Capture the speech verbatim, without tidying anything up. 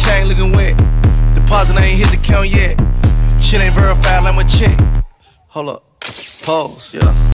chain looking wet. Deposit ain't hit the count yet. Shit ain't verified, like my check. Hold up, pause, yeah.